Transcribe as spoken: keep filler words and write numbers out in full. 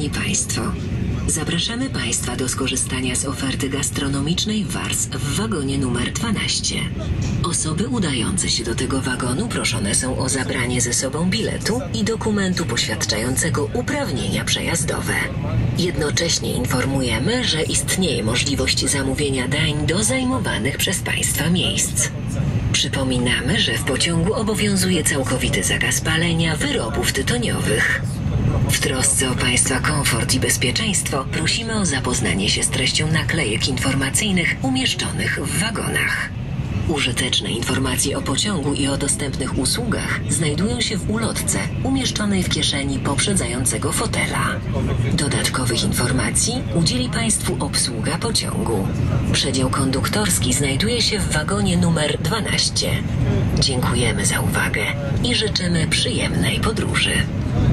Szanowni Państwo, zapraszamy Państwa do skorzystania z oferty gastronomicznej Wars w wagonie numer dwanaście. Osoby udające się do tego wagonu proszone są o zabranie ze sobą biletu i dokumentu poświadczającego uprawnienia przejazdowe. Jednocześnie informujemy, że istnieje możliwość zamówienia dań do zajmowanych przez Państwa miejsc. Przypominamy, że w pociągu obowiązuje całkowity zakaz palenia wyrobów tytoniowych. W trosce o Państwa komfort i bezpieczeństwo prosimy o zapoznanie się z treścią naklejek informacyjnych umieszczonych w wagonach. Użyteczne informacje o pociągu i o dostępnych usługach znajdują się w ulotce umieszczonej w kieszeni poprzedzającego fotela. Dodatkowych informacji udzieli Państwu obsługa pociągu. Przedział konduktorski znajduje się w wagonie numer dwanaście. Dziękujemy za uwagę i życzymy przyjemnej podróży.